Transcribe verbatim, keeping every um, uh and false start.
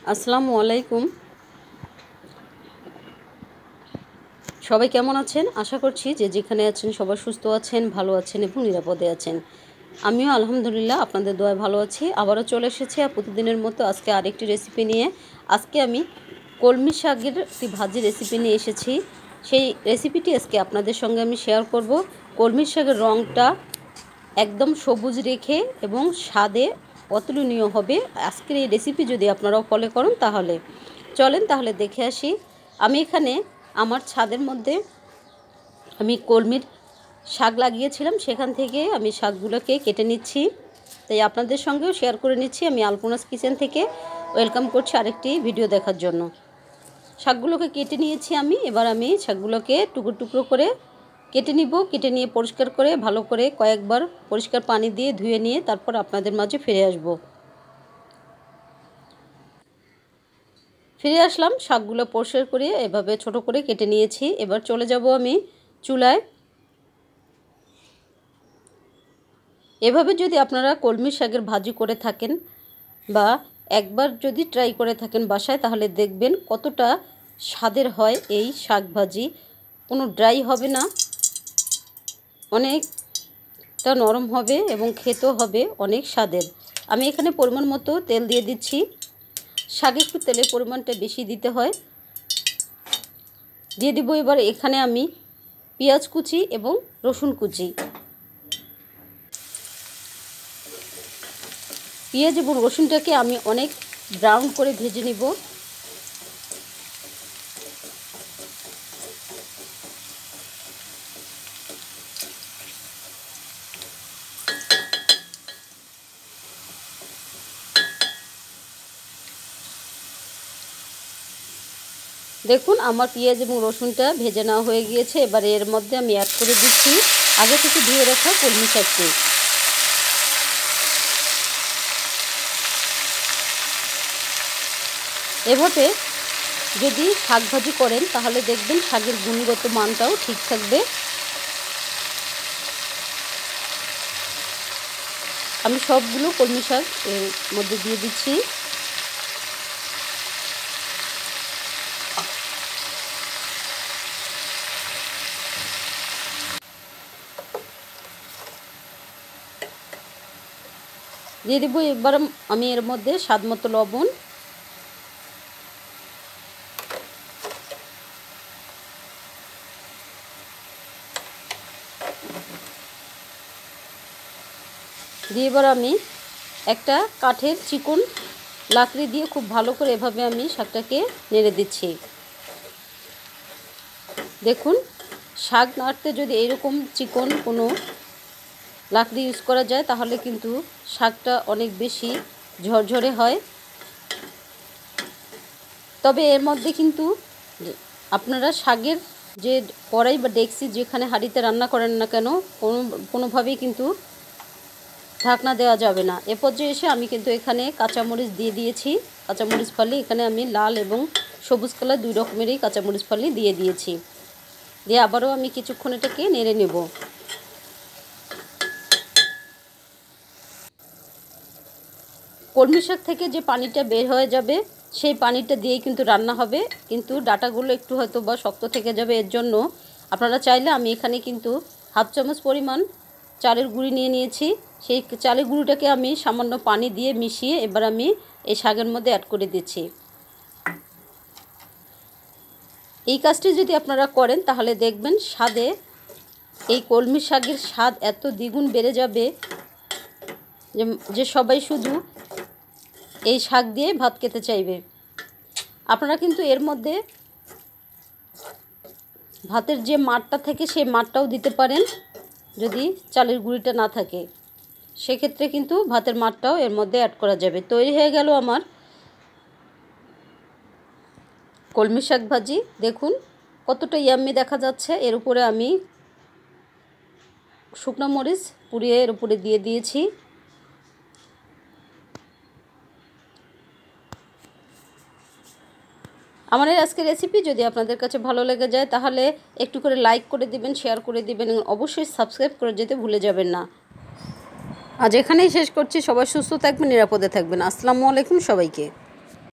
আসসালামু আলাইকুম। সবাই কেমন আছেন? আশা করছি যে যেখানে আছেন সবাই সুস্থ আছেন, ভালো আছেন এবং নিরাপদে আছেন। আমিও আলহামদুলিল্লাহ আপনাদের দোয়ায় ভালো আছি। আবারও চলে এসেছি প্রতিদিনের মতো আজকে আরেকটি রেসিপি নিয়ে। আজকে আমি কলমি শাকের একটি ভাজি রেসিপি নিয়ে এসেছি। সেই রেসিপিটি আজকে আপনাদের সঙ্গে আমি শেয়ার করব। কলমি শাকের রঙটা একদম সবুজ রেখে এবং স্বাদে অতুলনীয় হবে। আজকের এই রেসিপি যদি আপনারাও ফলো করেন তাহলে চলেন তাহলে দেখে আসি। আমি এখানে আমার ছাদের মধ্যে আমি কলমির শাক লাগিয়েছিলাম, সেখান থেকে আমি শাকগুলোকে কেটে নিচ্ছি, তাই আপনাদের সঙ্গেও শেয়ার করে নিচ্ছি। আমি আলপনাস কিচেন থেকে ওয়েলকাম করছি আরেকটি ভিডিও দেখার জন্য। শাকগুলোকে কেটে নিয়েছি আমি। এবার আমি শাকগুলোকে টুকরো টুকরো করে কেটে নিব। কেটে নিয়ে পরিষ্কার করে ভালো করে কয়েকবার পরিষ্কার পানি দিয়ে ধুয়ে নিয়ে তারপর আপনাদের মাঝে ফিরে আসব। ফিরে আসলাম, শাকগুলো পরিষ্কার করে এভাবে ছোট করে কেটে নিয়েছি। এবার চলে যাব আমি চুলায়। এভাবে যদি আপনারা কলমি শাকের ভাজি করে থাকেন বা একবার যদি ট্রাই করে থাকেন বাসায়, তাহলে দেখবেন কতটা স্বাদের হয় এই শাক ভাজি। কোনো ড্রাই হবে না, অনেকটা নরম হবে এবং খেতেও হবে অনেক স্বাদের। আমি এখানে পরিমাণ মতো তেল দিয়ে দিচ্ছি। শাকে একটু তেলের পরিমাণটা বেশি দিতে হয়। দিয়ে দিব এবার এখানে আমি পেঁয়াজ কুচি এবং রসুন কুচি। পেঁয়াজ এবং রসুনটাকে আমি অনেক ব্রাউন করে ভেজে নিব। দেখুন আমার পেঁয়াজ এবং রসুনটা ভেজে নেওয়া হয়ে গিয়েছে। এবার এর মধ্যে আমি অ্যাড করে দিচ্ছি আগে থেকে ধুয়ে রাখা কলমি শাকটি। এভাবে যদি শাক ভাজি করেন তাহলে দেখবেন শাকের গুণগত মানটাও ঠিক থাকবে। আমি সবগুলো কলমি শাক এর মধ্যে দিয়ে দিচ্ছি। দিয়ে দেবো এবার আমি এর মধ্যে স্বাদ মতো লবণ, দিয়ে এবার আমি একটা কাঠের চিকন লাকড়ি দিয়ে খুব ভালো করে এভাবে আমি শাকটাকে নেড়ে দিচ্ছি। দেখুন শাক নাড়তে যদি এরকম চিকন কোনো লাকড়ি ইউজ করা যায় তাহলে কিন্তু শাকটা অনেক বেশি ঝরঝরে হয়। তবে এর মধ্যে কিন্তু আপনারা শাকের যে কড়াই বা ডেকচি যেখানে হাঁড়িতে রান্না করেন না কেন কোনো কোনোভাবেই কিন্তু ঢাকনা দেওয়া যাবে না। এ পর্যায়ে এসে আমি কিন্তু এখানে কাঁচামরিচ দিয়ে দিয়েছি। কাঁচামরিচ ফালি এখানে আমি লাল এবং সবুজ কালার দুই রকমেরই কাঁচামরিচ ফালি দিয়ে দিয়েছি। দিয়ে আবারও আমি কিছুক্ষণ এটাকে নেড়ে নেব। কলমি শাক থেকে যে পানিটা বের হয়ে যাবে সেই পানিটা দিয়েই কিন্তু রান্না হবে, কিন্তু ডাটাগুলো একটু হয়তো বা শক্ত থেকে যাবে। এর জন্য আপনারা চাইলে আমি এখানে কিন্তু হাফ চামচ পরিমাণ চালের গুঁড়ি নিয়ে নিয়েছি। সেই চালের গুঁড়িটাকে আমি সামান্য পানি দিয়ে মিশিয়ে এবার আমি এই শাকের মধ্যে অ্যাড করে দিচ্ছি। এই কাজটি যদি আপনারা করেন তাহলে দেখবেন স্বাদে এই কলমি শাকের স্বাদ এত দ্বিগুণ বেড়ে যাবে যে সবাই শুধু এই শাক দিয়ে ভাত খেতে চাইবে। আপনারা কিন্তু এর মধ্যে ভাতের যে মাড়টা থাকে সেই মাড়টাও দিতে পারেন, যদি চালের গুঁড়িটা না থাকে সেক্ষেত্রে কিন্তু ভাতের মাড়টাও এর মধ্যে অ্যাড করা যাবে। তৈরি হয়ে গেল আমার কলমি শাক ভাজি। দেখুন কতটা ইয়াম্মি দেখা যাচ্ছে। এর উপরে আমি শুকনো মরিচ পুড়িয়ে এর উপরে দিয়ে দিয়েছি। আমার এই আজকের রেসিপি যদি আপনাদের কাছে ভালো লেগে যায় তাহলে একটু করে লাইক করে দিবেন, শেয়ার করে দিবেন এবং অবশ্যই সাবস্ক্রাইব করে যেতে ভুলে যাবেন না। আজ এখানেই শেষ করছি। সবাই সুস্থ থাকবেন, নিরাপদে থাকবেন। আসসালামু আলাইকুম সবাইকে।